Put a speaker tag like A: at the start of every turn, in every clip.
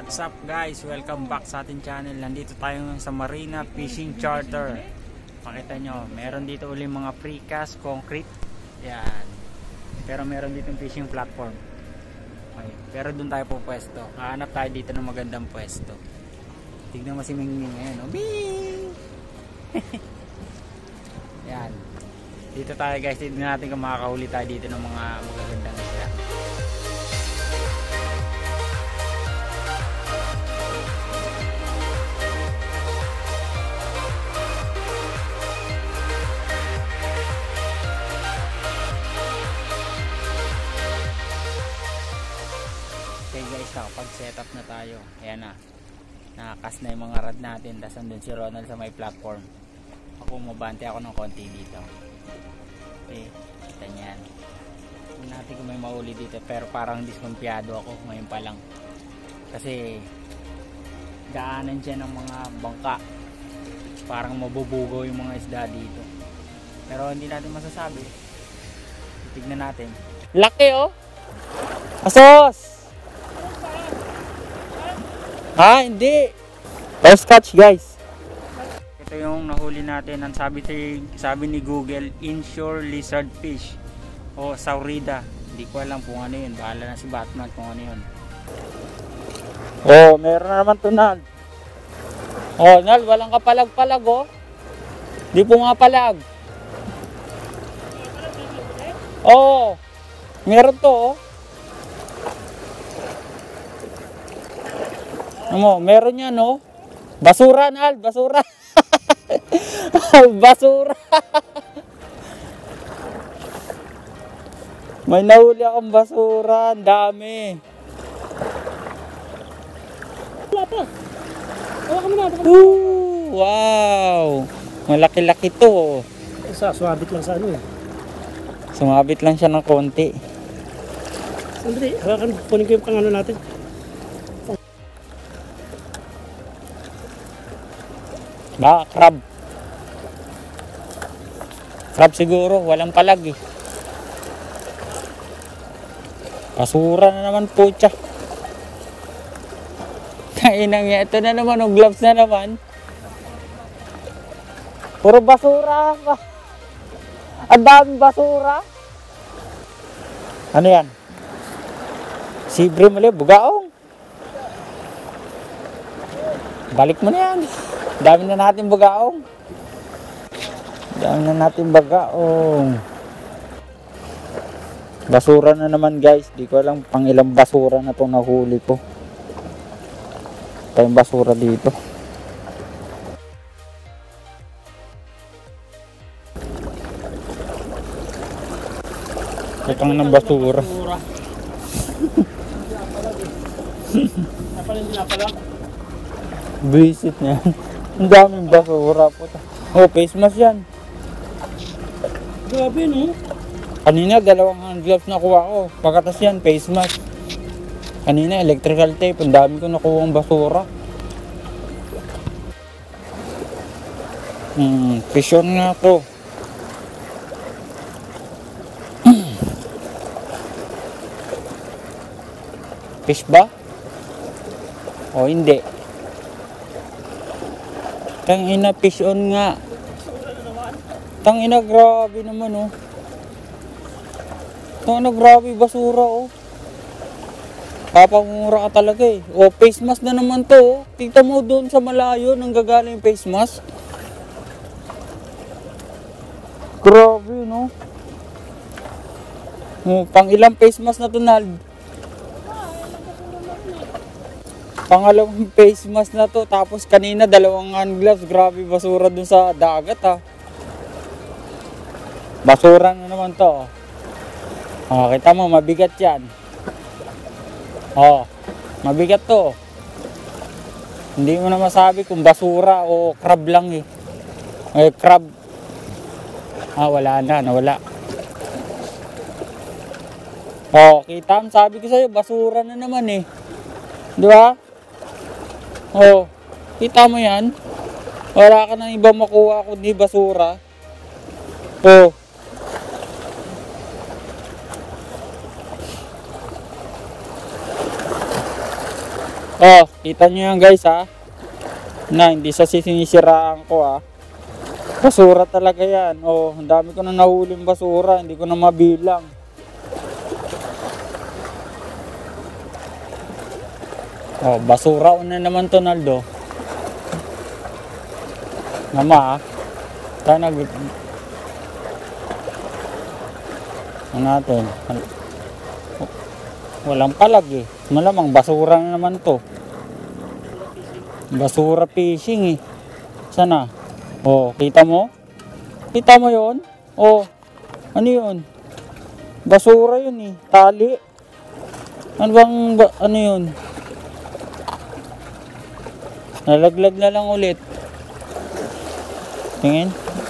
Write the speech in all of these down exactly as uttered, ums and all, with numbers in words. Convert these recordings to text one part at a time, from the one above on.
A: What's up guys? Welcome back sa ating channel. Nandito tayo sa Marina Fishing Charter. Makita nyo, meron dito uli mga precast concrete. Yan. Pero meron dito fishing platform. Okay. Pero doon tayo po pwesto. Hahanap tayo dito ng magandang pwesto. Tignan mo si Mingming ngayon. Oh, Bing! Yan. Dito tayo guys. Tignan natin kung makakahuli tayo dito ng mga magagandang isda. Okay guys, nakapag setup na tayo. Ayan na, nakakas na yung mga rad natin. Tapos andun si Ronald sa may platform. Ako mabante ako ng konti dito. Okay, kita nyan. Hindi natin kung may mahuli dito. Pero parang diskumpiyado ako ngayon pa lang. Kasi daanan siya ng mga bangka. Parang mabubugaw yung mga isda dito. Pero hindi natin masasabi. Tignan natin. Laki oh! Asos! Ha, hindi. First catch guys. Ito yung nahuli natin. Ang sabi, sabi ni Google, inshore lizard fish o saurida. Hindi ko alam kung ano yun. Bahala na si Batman kung ano yun. Oh, meron na naman to, Nal. Oh, Nal, walang kapalag-palag oh. Di po nga palag. Oh, meron to oh. Ano, meron yan no? Basura Nal, basura. Basura. May nahuli akong basura, ang dami. Wala pa. Hawakan mo na. Ooh, wow. Malaki-laki to.
B: Isa, sumabit lang sa ano eh.
A: Sumabit lang siya ng konti.
B: Sandali, hawakan, kunin ko yung pang ano natin.
A: Ba, crab. Crab siguro, walang palag eh. Basura na naman po siya. Kainang niya, ito na naman, o gloves na naman. Puro basura. Ang daming basura. Ano yan? Sibre muli, bugaong. Balik mo na yan. Dami na natin bagaong. Dami na natin bagaong. Basura na naman guys. Di ko alam pang ilang basura na itong nahuli ko. Tayong basura dito. Ito ng basura. Visit niya. Ang daming basura po. Oh, face mask yan.
B: Grabe no?
A: Kanina dalawang hand gloves nakuha ko. Pagkatas yan, face mask. Kanina electrical tape. Ang dami ko nakuha ang basura. Hmm, fishon nga to. Fish ba? O hindi. Tangina, fish on nga. Tangina, grabe naman oh. Tangina, grabe basura oh. Papamura ka talaga eh. O, face mask na naman to oh. Tignan mo doon sa malayo nang gagaling yung face mask. Grabe no. Oh, pang ilang face mask na to, Nal? Pangalawang face mask na to. Tapos kanina dalawang hand gloves. Grabe basura dun sa dagat ha. Basura na naman to. Oh, kita mo mabigat yan. Oh, mabigat to. Hindi mo na masabi kung basura o crab lang eh. Eh crab. Ah, wala na. Nawala. Oh, kita mo. Sabi ko sa'yo basura na naman eh. Di ba? Oh, kita mo yan? Wala ka nang ibang makuha kundi basura. Oh. Oh, kita nyo yan guys ha. Na, hindi sa sinisiraan ko ha. Basura talaga yan. Oh, ang dami ko na nahuling basura. Hindi ko na mabilang. Oh, basura una naman to, Naldo. Mama ha. Tayo nag... Ano natin? Walang palag eh. Malamang basura na naman to. Basura fishing eh. Sana? Oh, kita mo? Kita mo yon? Oh, ano yun? Basura yun eh. Tali. Ano bang, ba, ano yun? Nalaglag na lang ulit. Tingin.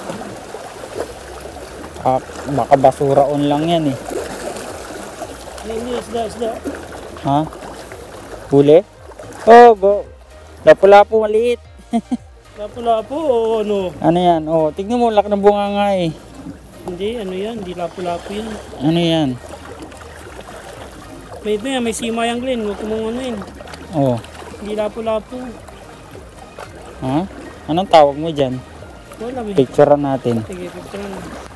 A: Ah, baka basura on lang yan eh.
B: Hindi, isda, isda.
A: Ha? Huli? Oh, go. Lapu-lapu maliit.
B: Lapu-lapu o ano?
A: Ano yan? Oh, tignan mo, laki ng bunga nga eh.
B: Hindi, ano yan? Hindi lapu-lapu yan.
A: Ano yan?
B: May ito yan, may sima yan, Glenn. Huwag mong ano yun.
A: Oh.
B: Hindi lapu-lapu.
A: Ha? Anong tawag mo dyan?
B: Wala, may.
A: Picturean natin.
B: Sige, picturean.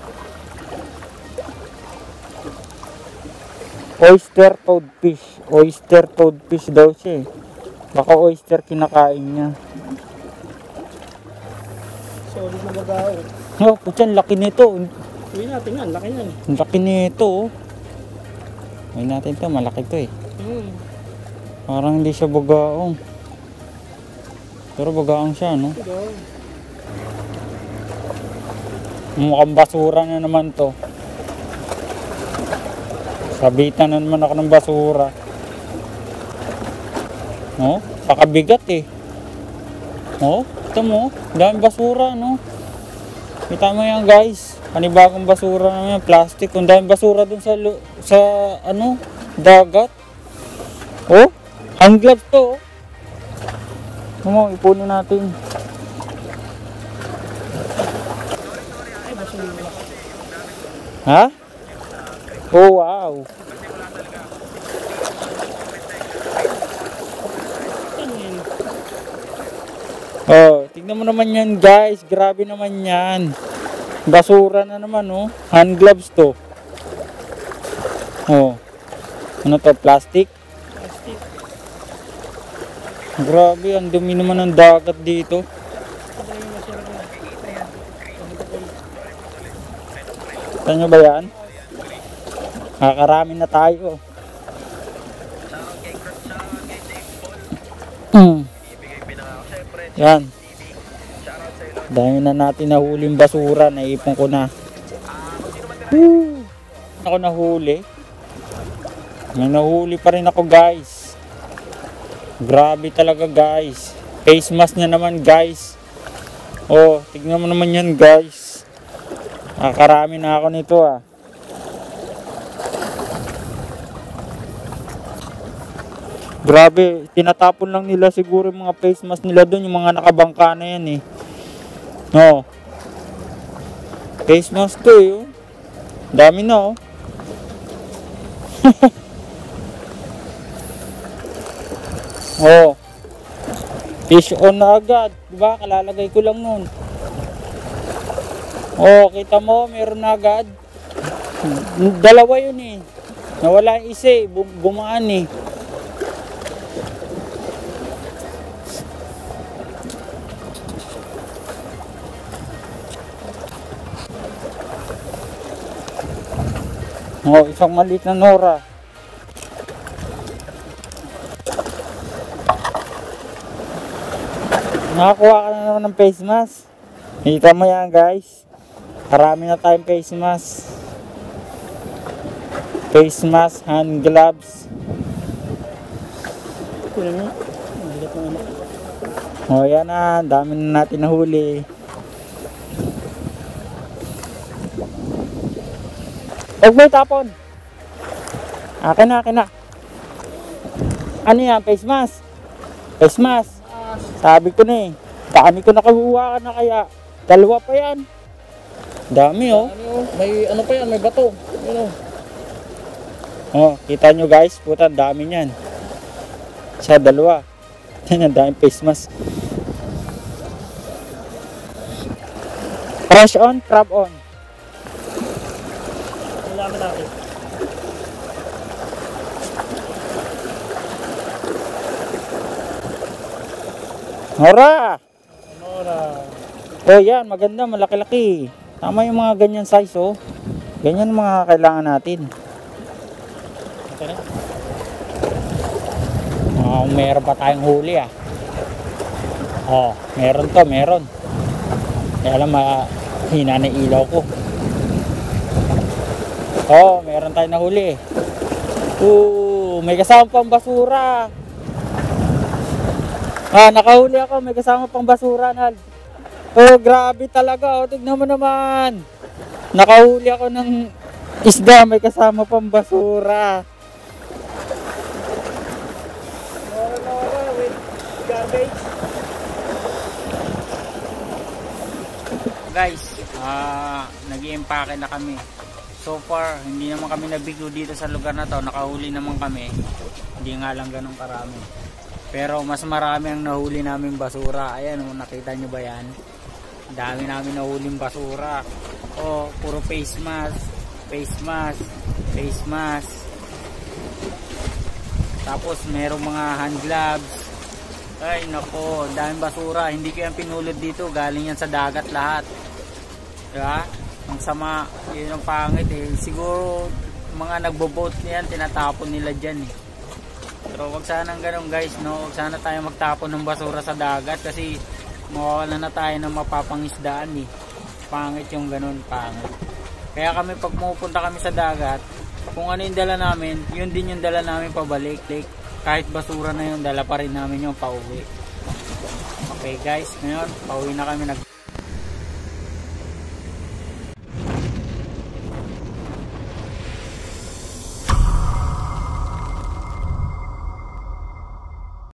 A: Oyster toadfish. Oyster toadfish daw siya eh. Baka oyster kinakain niya.
B: Solid na bagao.
A: Oh, putyan, laki nito.
B: Uwi natin yan, laki yan.
A: Laki nito oh. Uwi natin to, malaki to eh.
B: Hmm.
A: Parang hindi siya bagaong. Pero bagaong siya, no?
B: Ito.
A: Mukhang basura na naman to. Sabitan na naman ako ng basura. No? Pakabigat eh. Oh, ito mo. Daming basura, no? Kita mo yan, guys. Panibagong basura na yan. Plastic. Kung daming basura dun sa, sa ano, dagat. Oh, hand gloves to. Oh. Ano mo, ipunin natin.
B: Ay, basura.
A: Ha? Oh, wow.
B: Ano yan?
A: Oh, tignan mo naman yan, guys. Grabe naman yan. Basura na naman, oh. Hand gloves to. Oh. Ano to, plastic?
B: Plastic.
A: Grabe, ang dumi naman ng dagat dito.
B: Ito yung basura ko. Ayan.
A: Kita nyo ba yan? Kakarami na tayo. Hmm. Yan. Dahil na natin nahuling basura, naipon ko na. Woo! Ako nahuli. May nahuli pa rin ako, guys. Grabe talaga, guys. Face mask na naman, guys. Oh, tignan mo naman yan, guys. Nakakarami na ako nito, ah. Grabe, tinatapon lang nila siguro yung mga face mask nila doon, yung mga nakabangka na yan eh. No. Face mask to eh. Oh. Dami na oh. Oh. Fish on na agad, 'di ba? Kalalagay ko lang noon. Oh, kita mo, meron na agad. Dalawa 'yun eh. Nawala yung isa eh, bum bumaan eh. Oh, isang maliit na nora. Nakakuha ka na naman ng face mask. Kita mo yan, guys. Karami na tayong face mask. Face mask, hand gloves.
B: Kunin mo. Mahigat na ano.
A: Oh, yan na. Dami na natin nahuli. Huwag mo itapon. Akin na, akin na. Ano yan? Face mask? Face mask? Sabi ko na eh. Dami ko nakahuwa ka na kaya. Dalawa pa yan. Dami oh.
B: May ano pa yan, may bato. Ano?
A: Oh, kita nyo guys. Puta, dami yan. Sa dalawa. Ang daming face mask. Crush on, crab on.
B: Kailangan natin.
A: Hora!
B: Nora.
A: Oh yan, maganda, malaki-laki. Tama yung mga ganyan size oh. Ganyan mga kailangan natin.
B: Okay na.
A: Ah, meron pa tayong huli ah. Oh, meron to, meron. Kaya lang mahina na ilaw ko. Oh, meron tayong nahuli. Oo, may kasama pang basura. Ah, nakahuli ako, may kasama pang basura, Nal. Oh, grabe talaga. Oh, tignan mo naman. Nakahuli ako ng isda, may kasama pang basura.
B: Nora, Nora with garbage.
A: Guys, ah, nag-i-empake na kami. So far, hindi naman kami nabigo dito sa lugar na to. Nakahuli naman kami. Hindi nga lang ganun karami. Pero mas marami ang nahuli namin basura. Ayan, oh, nakita nyo ba yan? Dami namin nahuling basura. Oh, puro face mask, face mask, face mask. Tapos merong mga hand gloves. Ay nako, daming basura. Hindi ko yan pinulot dito, galing yan sa dagat lahat. Diba? Ang sama, yun ang pangit eh. Siguro mga nagbo-boat niyan, tinatapon nila dyan eh. Pero wag sanang ganun guys, no? Wag sana tayo magtapon ng basura sa dagat kasi mawawala na tayo ng mapapangisdaan eh. Pangit yung ganun, pangit. Kaya kami pag pupunta kami sa dagat, kung ano yung dala namin, yun din yung dala namin pabalik. Like, kahit basura na yun, dala pa rin namin yung pauwi. Okay guys, ngayon pauwi na kami. Nag